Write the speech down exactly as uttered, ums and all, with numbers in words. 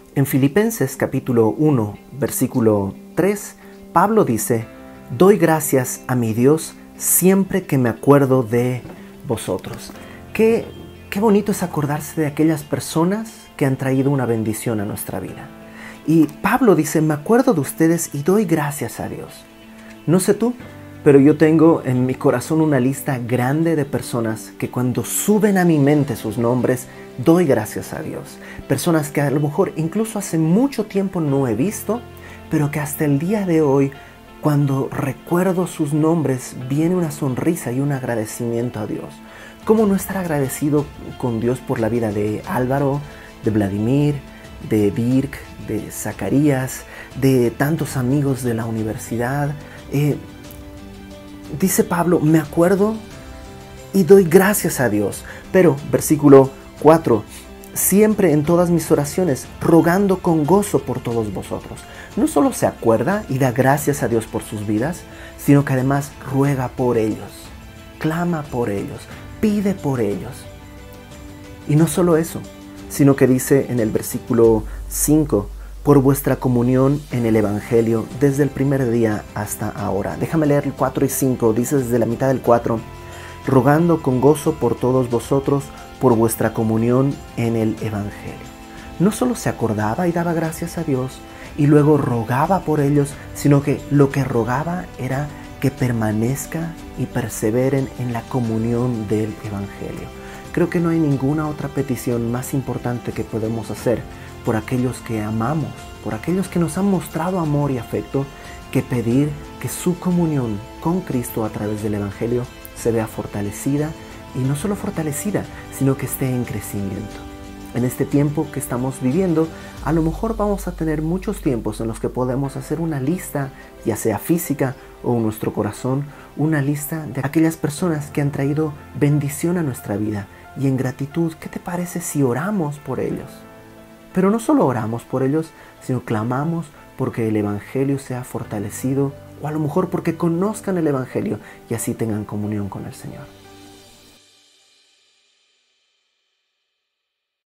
En Filipenses capítulo uno, versículo tres, Pablo dice: doy gracias a mi Dios siempre que me acuerdo de vosotros. Qué, qué bonito es acordarse de aquellas personas que han traído una bendición a nuestra vida. Y Pablo dice: me acuerdo de ustedes y doy gracias a Dios. No sé tú, pero yo tengo en mi corazón una lista grande de personas que cuando suben a mi mente sus nombres, doy gracias a Dios. Personas que a lo mejor incluso hace mucho tiempo no he visto, pero que hasta el día de hoy, cuando recuerdo sus nombres, viene una sonrisa y un agradecimiento a Dios. ¿Cómo no estar agradecido con Dios por la vida de Álvaro, de Vladimir, de Dirk, de Zacarías, de tantos amigos de la universidad? Eh, dice Pablo: me acuerdo y doy gracias a Dios. Pero, versículo cuatro, siempre en todas mis oraciones, rogando con gozo por todos vosotros. No solo se acuerda y da gracias a Dios por sus vidas, sino que además ruega por ellos, clama por ellos, pide por ellos. Y no solo eso, sino que dice en el versículo cinco, por vuestra comunión en el Evangelio desde el primer día hasta ahora. Déjame leer el cuatro y cinco, dice desde la mitad del cuatro, rogando con gozo por todos vosotros, por vuestra comunión en el Evangelio. No solo se acordaba y daba gracias a Dios y luego rogaba por ellos, sino que lo que rogaba era que permanezca y perseveren en la comunión del Evangelio. Creo que no hay ninguna otra petición más importante que podemos hacer por aquellos que amamos, por aquellos que nos han mostrado amor y afecto, que pedir que su comunión con Cristo a través del Evangelio se vea fortalecida, y no solo fortalecida, sino que esté en crecimiento. En este tiempo que estamos viviendo, a lo mejor vamos a tener muchos tiempos en los que podemos hacer una lista, ya sea física o en nuestro corazón, una lista de aquellas personas que han traído bendición a nuestra vida. Y en gratitud, ¿qué te parece si oramos por ellos? Pero no solo oramos por ellos, sino clamamos porque el Evangelio sea fortalecido, o a lo mejor porque conozcan el Evangelio y así tengan comunión con el Señor.